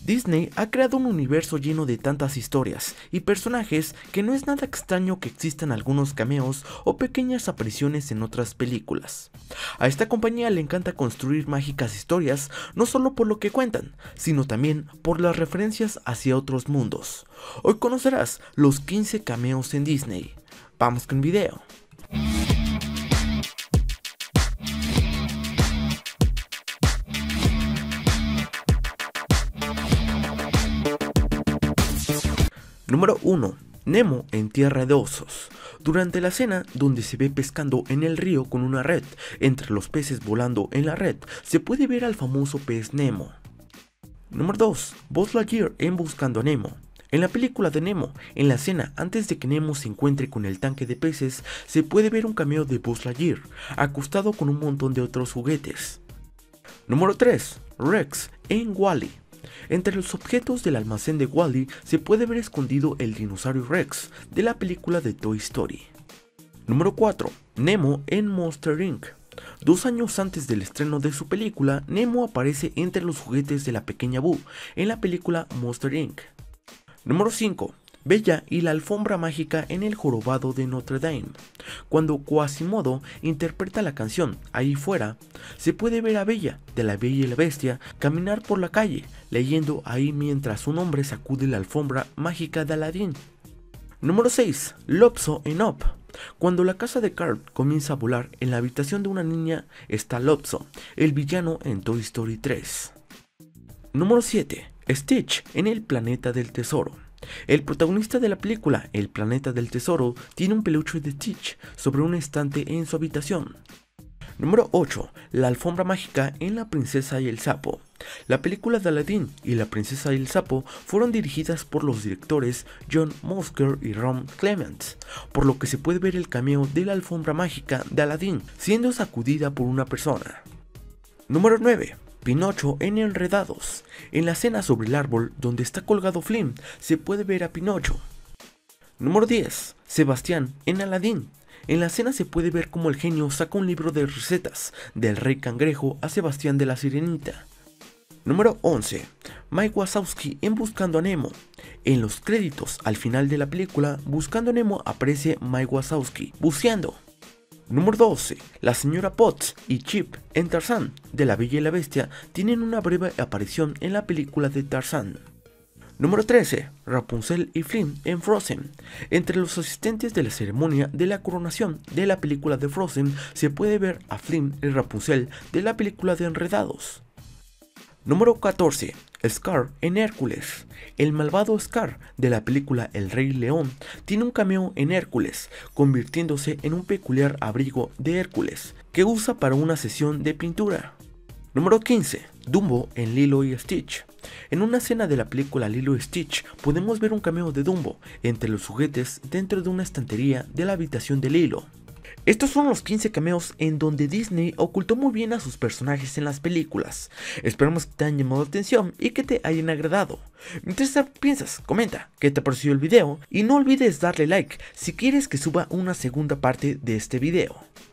Disney ha creado un universo lleno de tantas historias y personajes que no es nada extraño que existan algunos cameos o pequeñas apariciones en otras películas. A esta compañía le encanta construir mágicas historias no solo por lo que cuentan, sino también por las referencias hacia otros mundos. Hoy conocerás los 15 cameos en Disney. Vamos con el video. Número 1. Nemo en Tierra de Osos. Durante la escena donde se ve pescando en el río con una red, entre los peces volando en la red, se puede ver al famoso pez Nemo. Número 2. Buzz Lightyear en Buscando a Nemo. En la película de Nemo, en la escena antes de que Nemo se encuentre con el tanque de peces, se puede ver un cameo de Buzz Lightyear, acostado con un montón de otros juguetes. Número 3. Rex en WALL-E. Entre los objetos del almacén de WALL-E se puede ver escondido el dinosaurio Rex de la película de Toy Story. Número 4. Nemo en Monsters, Inc. 2 años antes del estreno de su película, Nemo aparece entre los juguetes de la pequeña Boo en la película Monsters, Inc. Número 5. Bella y la alfombra mágica en El jorobado de Notre Dame. Cuando Quasimodo interpreta la canción Ahí fuera, se puede ver a Bella, de La Bella y la Bestia, caminar por la calle, leyendo ahí mientras un hombre sacude la alfombra mágica de Aladdin. Número 6. Lopso en Up. Cuando la casa de Carl comienza a volar, en la habitación de una niña está Lopso, el villano en Toy Story 3. Número 7. Stitch en El planeta del tesoro. El protagonista de la película El planeta del tesoro tiene un peluche de Stitch sobre un estante en su habitación. Número 8. La alfombra mágica en La princesa y el sapo. La película de Aladdin y La princesa y el sapo fueron dirigidas por los directores John Musker y Ron Clements, por lo que se puede ver el cameo de la alfombra mágica de Aladdin siendo sacudida por una persona. Número 9. Pinocho en Enredados. En la escena sobre el árbol donde está colgado Flynn se puede ver a Pinocho. Número 10. Sebastián en Aladdin. En la escena se puede ver cómo el genio saca un libro de recetas del rey cangrejo a Sebastián de la Sirenita. Número 11. Mike Wazowski en Buscando a Nemo. En los créditos al final de la película Buscando a Nemo aparece Mike Wazowski buceando. Número 12. La señora Potts y Chip en Tarzán de La Bella y la Bestia tienen una breve aparición en la película de Tarzán. Número 13. Rapunzel y Flynn en Frozen. Entre los asistentes de la ceremonia de la coronación de la película de Frozen se puede ver a Flynn y Rapunzel de la película de Enredados. Número 14. Scar en Hércules. El malvado Scar de la película El Rey León tiene un cameo en Hércules, convirtiéndose en un peculiar abrigo de Hércules que usa para una sesión de pintura. Número 15. Dumbo en Lilo y Stitch. En una escena de la película Lilo y Stitch podemos ver un cameo de Dumbo entre los juguetes dentro de una estantería de la habitación de Lilo. Estos son los 15 cameos en donde Disney ocultó muy bien a sus personajes en las películas. Esperamos que te hayan llamado la atención y que te hayan agradado. Mientras piensas, comenta qué te pareció el video y no olvides darle like si quieres que suba una segunda parte de este video.